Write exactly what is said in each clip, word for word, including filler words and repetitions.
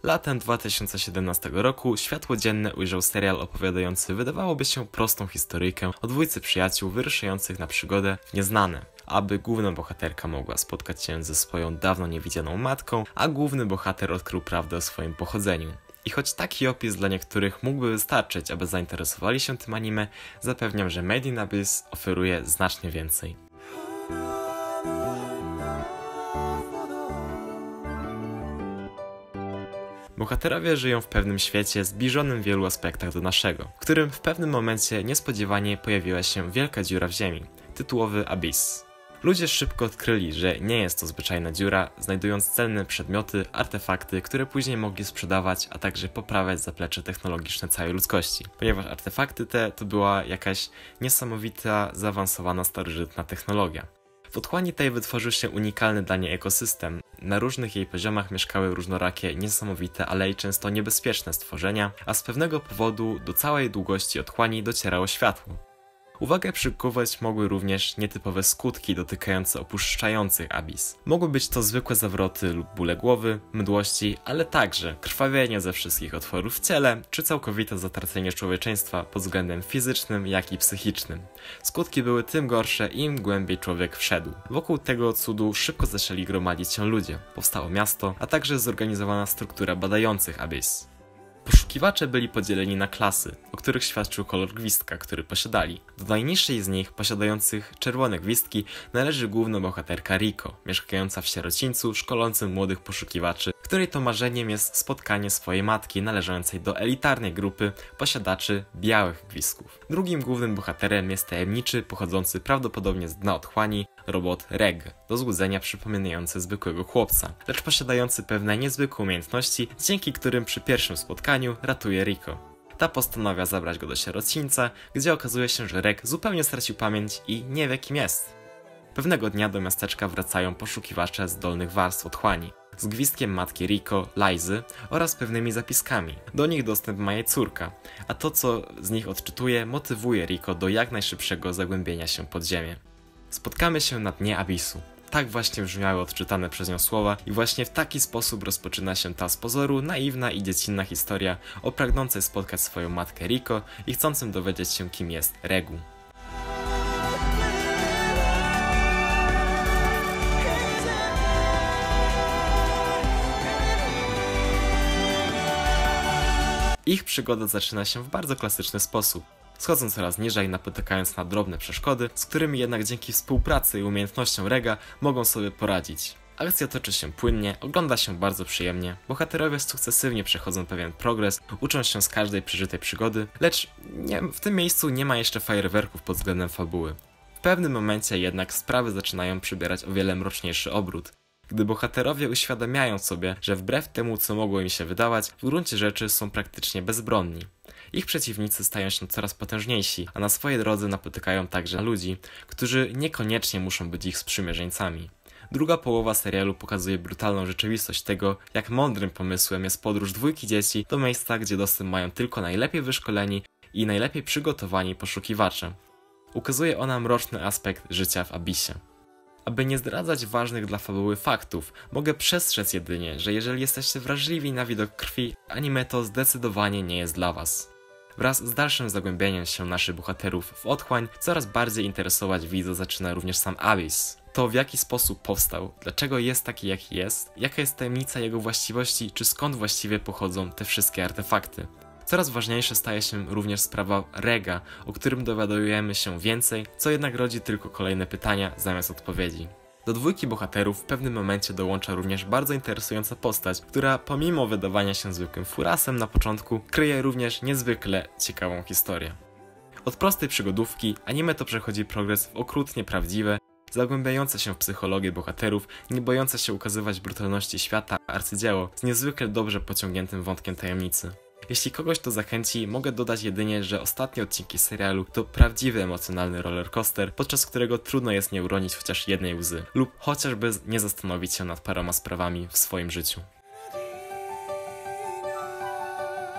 Latem dwa tysiące siedemnastego roku światło dzienne ujrzał serial opowiadający wydawałoby się prostą historyjkę o dwójcy przyjaciół wyruszających na przygodę w nieznane, aby główna bohaterka mogła spotkać się ze swoją dawno niewidzianą matką, a główny bohater odkrył prawdę o swoim pochodzeniu. I choć taki opis dla niektórych mógłby wystarczyć, aby zainteresowali się tym anime, zapewniam, że Made in Abyss oferuje znacznie więcej. Bohaterowie żyją w pewnym świecie zbliżonym w wielu aspektach do naszego, w którym w pewnym momencie niespodziewanie pojawiła się wielka dziura w ziemi, tytułowy Abyss. Ludzie szybko odkryli, że nie jest to zwyczajna dziura, znajdując cenne przedmioty, artefakty, które później mogli sprzedawać, a także poprawiać zaplecze technologiczne całej ludzkości. Ponieważ artefakty te to była jakaś niesamowita, zaawansowana, starożytna technologia. W otchłani tej wytworzył się unikalny dla niej ekosystem. Na różnych jej poziomach mieszkały różnorakie, niesamowite, ale i często niebezpieczne stworzenia, a z pewnego powodu do całej długości otchłani docierało światło. Uwagę przykuwać mogły również nietypowe skutki dotykające opuszczających Abyss. Mogły być to zwykłe zawroty lub bóle głowy, mdłości, ale także krwawienie ze wszystkich otworów w ciele, czy całkowite zatracenie człowieczeństwa pod względem fizycznym, jak i psychicznym. Skutki były tym gorsze, im głębiej człowiek wszedł. Wokół tego cudu szybko zaczęli gromadzić się ludzie, powstało miasto, a także zorganizowana struktura badających Abyss. Poszukiwacze byli podzieleni na klasy, o których świadczył kolor gwizdka, który posiadali. Do najniższej z nich, posiadających czerwone gwizdki, należy główna bohaterka Riko, mieszkająca w sierocińcu, szkolącym młodych poszukiwaczy, której to marzeniem jest spotkanie swojej matki należącej do elitarnej grupy posiadaczy białych gwizdków. Drugim głównym bohaterem jest tajemniczy, pochodzący prawdopodobnie z dna otchłani, robot Reg, do złudzenia przypominający zwykłego chłopca, lecz posiadający pewne niezwykłe umiejętności, dzięki którym przy pierwszym spotkaniu ratuje Riko. Ta postanawia zabrać go do sierocińca, gdzie okazuje się, że Reg zupełnie stracił pamięć i nie wie, kim jest. Pewnego dnia do miasteczka wracają poszukiwacze z dolnych warstw otchłani, z gwizdkiem matki Riko, Lizy oraz pewnymi zapiskami. Do nich dostęp ma jej córka, a to, co z nich odczytuje, motywuje Riko do jak najszybszego zagłębienia się pod ziemię. Spotkamy się na dnie Abissu. Tak właśnie brzmiały odczytane przez nią słowa i właśnie w taki sposób rozpoczyna się ta z pozoru naiwna i dziecinna historia o pragnącej spotkać swoją matkę Riko i chcącym dowiedzieć się, kim jest Regu. Ich przygoda zaczyna się w bardzo klasyczny sposób. Schodzą coraz niżej, napotykając na drobne przeszkody, z którymi jednak dzięki współpracy i umiejętnościom Rega mogą sobie poradzić. Akcja toczy się płynnie, ogląda się bardzo przyjemnie, bohaterowie sukcesywnie przechodzą pewien progres, uczą się z każdej przeżytej przygody, lecz nie, w tym miejscu nie ma jeszcze fajerwerków pod względem fabuły. W pewnym momencie jednak sprawy zaczynają przybierać o wiele mroczniejszy obrót, gdy bohaterowie uświadamiają sobie, że wbrew temu, co mogło im się wydawać, w gruncie rzeczy są praktycznie bezbronni. Ich przeciwnicy stają się coraz potężniejsi, a na swojej drodze napotykają także ludzi, którzy niekoniecznie muszą być ich sprzymierzeńcami. Druga połowa serialu pokazuje brutalną rzeczywistość tego, jak mądrym pomysłem jest podróż dwójki dzieci do miejsca, gdzie dostęp mają tylko najlepiej wyszkoleni i najlepiej przygotowani poszukiwacze. Ukazuje ona mroczny aspekt życia w Abissie. Aby nie zdradzać ważnych dla fabuły faktów, mogę przestrzec jedynie, że jeżeli jesteście wrażliwi na widok krwi, anime to zdecydowanie nie jest dla was. Wraz z dalszym zagłębieniem się naszych bohaterów w otchłań, coraz bardziej interesować widza zaczyna również sam Abyss. To, w jaki sposób powstał, dlaczego jest taki, jaki jest, jaka jest tajemnica jego właściwości, czy skąd właściwie pochodzą te wszystkie artefakty. Coraz ważniejsza staje się również sprawa Rega, o którym dowiadujemy się więcej, co jednak rodzi tylko kolejne pytania zamiast odpowiedzi. Do dwójki bohaterów w pewnym momencie dołącza również bardzo interesująca postać, która pomimo wydawania się zwykłym furasem na początku, kryje również niezwykle ciekawą historię. Od prostej przygodówki anime to przechodzi progres w okrutnie prawdziwe, zagłębiające się w psychologię bohaterów, nie bojące się ukazywać brutalności świata arcydzieło z niezwykle dobrze pociągniętym wątkiem tajemnicy. Jeśli kogoś to zachęci, mogę dodać jedynie, że ostatnie odcinki serialu to prawdziwy emocjonalny rollercoaster, podczas którego trudno jest nie uronić chociaż jednej łzy, lub chociażby nie zastanowić się nad paroma sprawami w swoim życiu.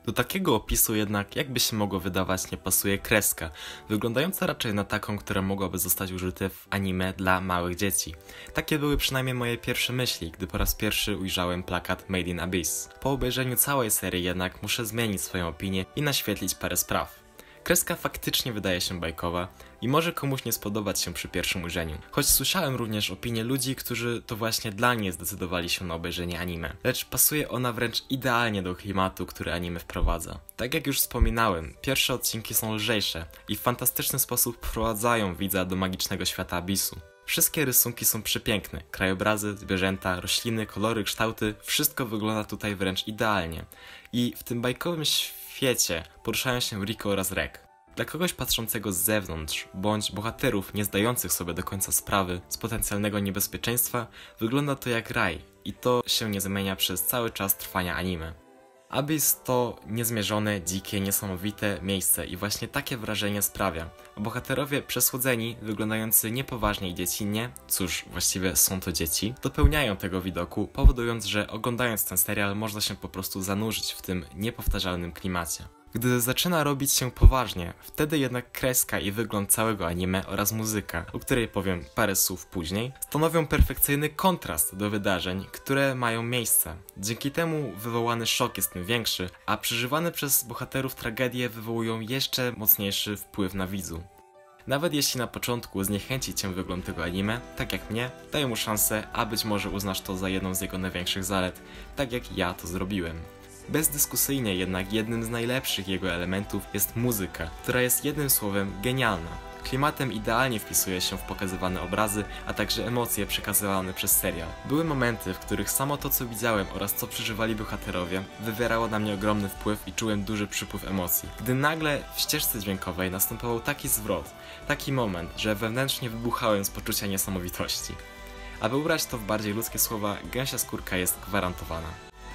Do takiego opisu jednak, jakby się mogło wydawać, nie pasuje kreska, wyglądająca raczej na taką, która mogłaby zostać użyta w anime dla małych dzieci. Takie były przynajmniej moje pierwsze myśli, gdy po raz pierwszy ujrzałem plakat Made in Abyss. Po obejrzeniu całej serii jednak muszę zmienić swoją opinię i naświetlić parę spraw. Kreska faktycznie wydaje się bajkowa i może komuś nie spodobać się przy pierwszym ujrzeniu. Choć słyszałem również opinie ludzi, którzy to właśnie dla mnie zdecydowali się na obejrzenie anime. Lecz pasuje ona wręcz idealnie do klimatu, który anime wprowadza. Tak jak już wspominałem, pierwsze odcinki są lżejsze i w fantastyczny sposób wprowadzają widza do magicznego świata Abyssu. Wszystkie rysunki są przepiękne, krajobrazy, zwierzęta, rośliny, kolory, kształty, wszystko wygląda tutaj wręcz idealnie. I w tym bajkowym świecie poruszają się Riko oraz Rek. Dla kogoś patrzącego z zewnątrz, bądź bohaterów nie zdających sobie do końca sprawy z potencjalnego niebezpieczeństwa, wygląda to jak raj i to się nie zmienia przez cały czas trwania anime. Abyss to niezmierzone, dzikie, niesamowite miejsce i właśnie takie wrażenie sprawia. A bohaterowie przesłodzeni, wyglądający niepoważnie i dziecinnie, cóż, właściwie są to dzieci, dopełniają tego widoku, powodując, że oglądając ten serial można się po prostu zanurzyć w tym niepowtarzalnym klimacie. Gdy zaczyna robić się poważnie, wtedy jednak kreska i wygląd całego anime oraz muzyka, o której powiem parę słów później, stanowią perfekcyjny kontrast do wydarzeń, które mają miejsce. Dzięki temu wywołany szok jest tym większy, a przeżywane przez bohaterów tragedie wywołują jeszcze mocniejszy wpływ na widzu. Nawet jeśli na początku zniechęci cię wygląd tego anime, tak jak mnie, daj mu szansę, a być może uznasz to za jedną z jego największych zalet, tak jak ja to zrobiłem. Bezdyskusyjnie jednak jednym z najlepszych jego elementów jest muzyka, która jest jednym słowem genialna. Klimatem idealnie wpisuje się w pokazywane obrazy, a także emocje przekazywane przez serial. Były momenty, w których samo to, co widziałem oraz co przeżywali bohaterowie, wywierało na mnie ogromny wpływ i czułem duży przypływ emocji. Gdy nagle w ścieżce dźwiękowej następował taki zwrot, taki moment, że wewnętrznie wybuchałem z poczucia niesamowitości. Aby ubrać to w bardziej ludzkie słowa, gęsia skórka jest gwarantowana.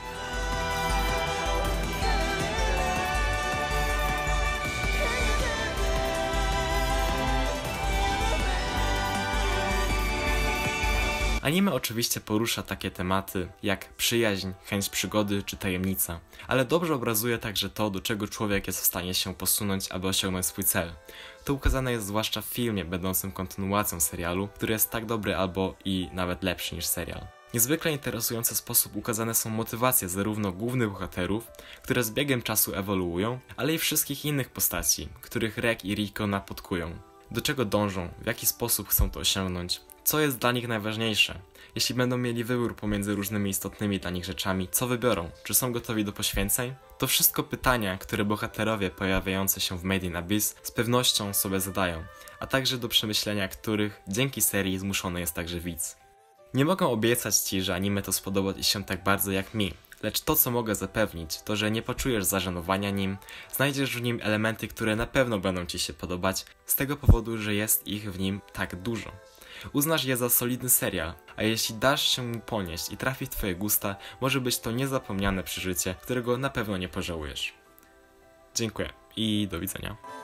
Anime oczywiście porusza takie tematy jak przyjaźń, chęć przygody czy tajemnica, ale dobrze obrazuje także to, do czego człowiek jest w stanie się posunąć, aby osiągnąć swój cel. To ukazane jest zwłaszcza w filmie będącym kontynuacją serialu, który jest tak dobry albo i nawet lepszy niż serial. Niezwykle interesujący sposób ukazane są motywacje zarówno głównych bohaterów, które z biegiem czasu ewoluują, ale i wszystkich innych postaci, których Rek i Riko napotkują. Do czego dążą, w jaki sposób chcą to osiągnąć, co jest dla nich najważniejsze. Jeśli będą mieli wybór pomiędzy różnymi istotnymi dla nich rzeczami, co wybiorą? Czy są gotowi do poświęceń? To wszystko pytania, które bohaterowie pojawiające się w Made in Abyss z pewnością sobie zadają, a także do przemyślenia których dzięki serii zmuszony jest także widz. Nie mogę obiecać Ci, że anime to spodoba Ci się tak bardzo jak mi, lecz to, co mogę zapewnić, to że nie poczujesz zażenowania nim, znajdziesz w nim elementy, które na pewno będą Ci się podobać, z tego powodu, że jest ich w nim tak dużo. Uznasz je za solidny serial, a jeśli dasz się mu ponieść i trafi w Twoje gusta, może być to niezapomniane przeżycie, którego na pewno nie pożałujesz. Dziękuję i do widzenia.